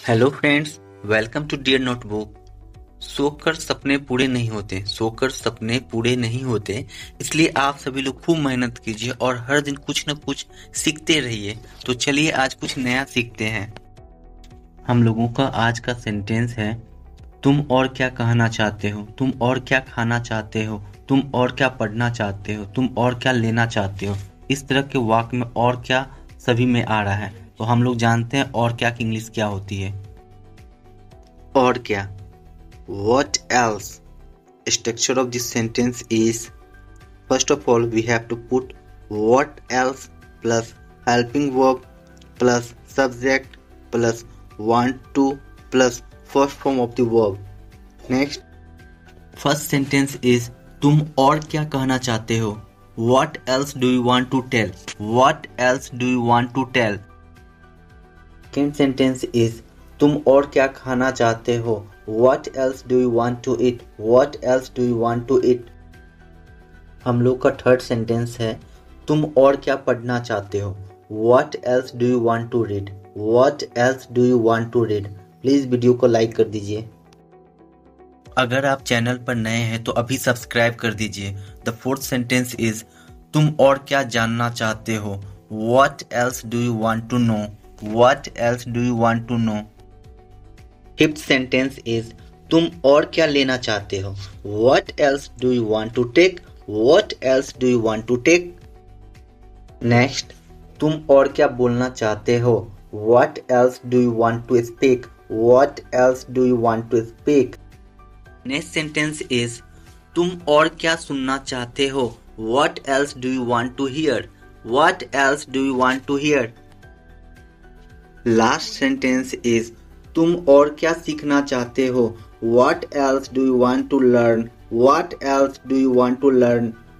Hello friends, welcome to dear notebook. सोकर सपने पूरे नहीं होते, सोकर सपने पूरे नहीं होते। इसलिए आप सभी लोग खूब मेहनत कीजिए और हर दिन कुछ न कुछ सीखते रहिए। तो चलिए आज कुछ नया सीखते हैं। हम लोगों का आज का सेंटेंस है, तुम और क्या कहना चाहते हो, तुम और क्या खाना चाहते हो, तुम और क्या पढ़ना चाहते हो, तुम और क्या लेना चाहते हो। इस तरह के वाक्य में और क्या सभी में आ रहा है। तो हम लोग जानते हैं और क्या की इंग्लिश क्या होती है। और क्या, what else? Structure of this sentence is, first of all we have to put what else plus helping verb plus subject plus want to plus first form of the verb. Next, first sentence is, तुम और क्या कहना चाहते हो? What else do you want to tell? What else do you want to tell? Second sentence is, तुम और क्या खाना चाहते हो? What else do you want to eat? What else do you want to eat? हम लोग का third sentence है, तुम और क्या पढ़ना चाहते हो? What else do you want to read? What else do you want to read? Please video को लाइक कर दीजिए। अगर आप चैनल पर नए हैं तो अभी सब्सक्राइब कर दीजिए। द फोर्थ सेंटेंस इज, तुम और क्या जानना चाहते हो? What else do you want to know? What else do you want to know? Fifth sentence is, तुम और क्या लेना चाहते हो? What else do you want to take? What else do you want to take? Next, तुम और क्या बोलना चाहते हो? What else do you want to speak? What else do you want to speak? Next sentence is, तुम और क्या सुनना चाहते हो? What else do you want to hear? What else do you want to hear? Last sentence is, तुम और क्या सीखना चाहते हो? What else do you want to learn? What else do you want to learn?